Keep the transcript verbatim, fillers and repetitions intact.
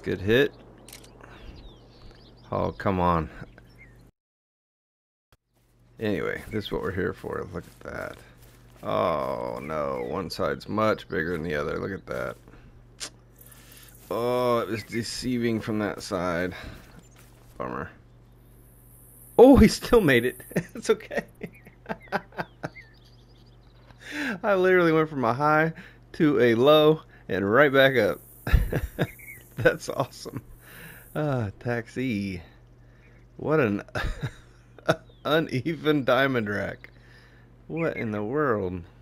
Good hit. Oh, come on. Anyway, this is what we're here for. Look at that. Oh, no. One side's much bigger than the other. Look at that. Oh, it was deceiving from that side. Bummer. Oh, he still made it. It's okay. I literally went from a high to a low and right back up. That's awesome. Ah, taxi. What an uneven diamond rack. What in the world?